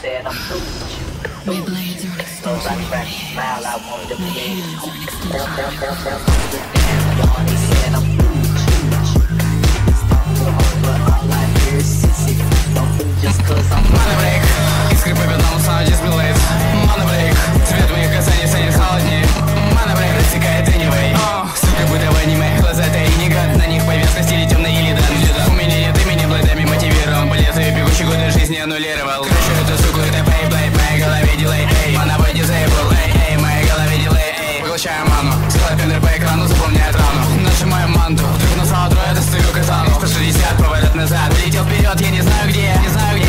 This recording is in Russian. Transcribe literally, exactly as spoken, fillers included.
said I'm through with you. My blades are an So I extension of my cracked a smile, I wanted to My play. hands are an extension Down, of down, my down, down, down, y'all, they said I'm through with you. Stop the whole, but all I hear is sissy. Don't think just cause I'm Маневрейк, искры по бедам, саундис билет. Маневрейк, цвет моих касаний станет холоднее. Маневрейк рассекает anyway. Сука, бытовой не мои глаза, это и не гад. На них повестка стиле темный или дан. У меня нет имени, блэдами мотивирован. Полезу и бегущий годы жизни аннулировал. Крышу эту суку, это пейплей. В моей голове дилей, эй. Мановой дизейбл, эй, эй. В моей голове дилей, эй. Поглощаю ману, скалпинер по экрану заполняет рану. Нажимаю манту, вдруг на трое достаю катану. сто шестьдесят поворот назад, летел вперед, я не знаю где, не знаю где.